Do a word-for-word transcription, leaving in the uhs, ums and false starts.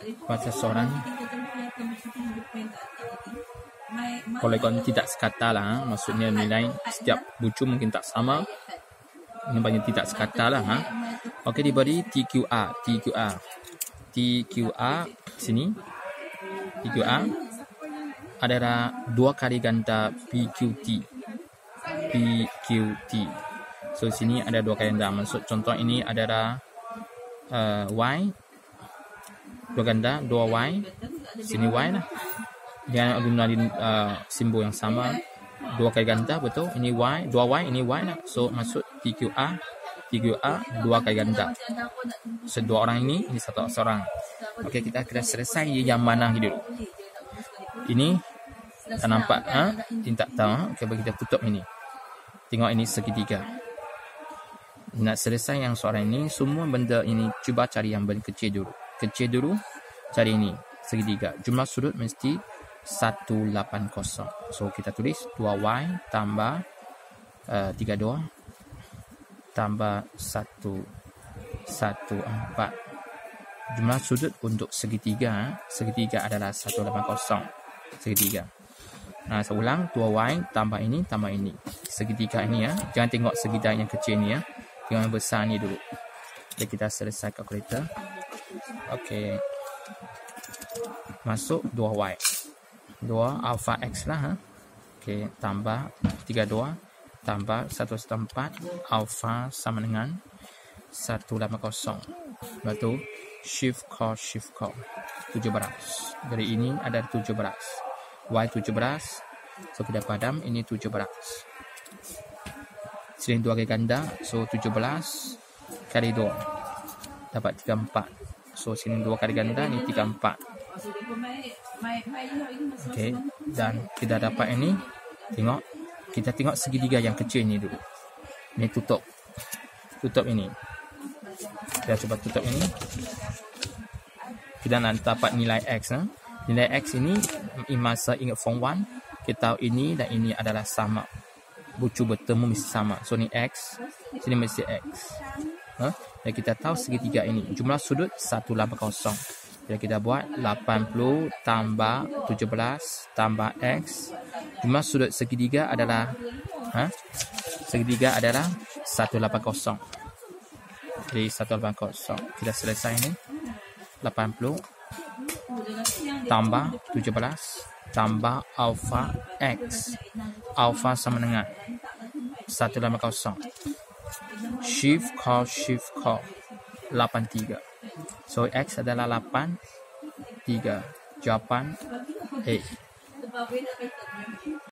pada seorang. Polygon tidak sekata lah, ha? Maksudnya nilai setiap bucu mungkin tak sama. Ini banyak tidak sekata lah. Ha? Okey, diberi T Q R. T Q R. T Q R sini. T Q R adalah dua kali ganda P Q T. P Q T. So sini ada dua kali ganda. Maksud contoh ini adalah uh, Y. Dua ganda, dua Y. Sini Y lah. Dia guna uh, simbol yang sama. Dua kali ganda, betul. Ini Y, dua Y, ini Y lah. So maksud T Q R, T Q R dua kali ganda. So dua orang ini, ini satu seorang. Okey, kita kena selesai yang mana dulu. Ini tak nampak, ha? Ini tak tahu. Ha? Okay, kita tutup ini. Tengok ini segitiga. Nak selesai yang soalan ini, semua benda ini cuba cari yang benda kecil dulu. Kecil dulu, cari ini segitiga. Jumlah sudut mesti seratus lapan puluh. So kita tulis dua Y tambah uh, tiga puluh dua tambah satu satu empat. Jumlah sudut untuk segitiga, segitiga adalah seratus lapan puluh. Segitiga. Nah, saya ulang, dua Y tambah ini tambah ini. Segitiga ini ya. Jangan tengok segitiga yang kecil ni ya. Tengok yang besar ni dulu. Jadi kita selesai kalkulator. Okey. Masuk dua Y. dua alpha X lah. Ha? Okey, tambah tiga puluh dua tambah seratus empat alpha sama dengan seratus lapan puluh. Betul. Shift call, shift call. tujuh belas. Dari ini ada tujuh belas. Y tujuh belas. So kita padam ini tujuh belas. Sini dua kali ganda. So tujuh belas kali dua. Dapat tiga puluh empat. So sini dua kali ganda. Ini tiga puluh empat. Okey. Dan kita dapat ini. Tengok. Kita tengok segitiga yang kecil ni dulu. Ini tutup. Tutup ini. Kita cuba tutup ini. Kita nak dapat nilai X. Ha? Nilai X ini, masa ingat form one, kita tahu ini dan ini adalah sama. Bucu bertemu mesti sama. So, ni X. Sini mesti X. Ha? Dan kita tahu segitiga ini. Jumlah sudut seratus lapan puluh. Jadi kita buat lapan puluh tambah tujuh belas tambah X. Jumlah sudut segitiga adalah ha? Segitiga adalah seratus lapan puluh. Jadi seratus lapan puluh. Kita selesai ini. lapan puluh tambah tujuh belas tambah alpha X. Alpha sama dengan seratus lapan puluh. Shift call, shift call. lapan puluh tiga. So X adalah lapan puluh tiga. Jawapan A.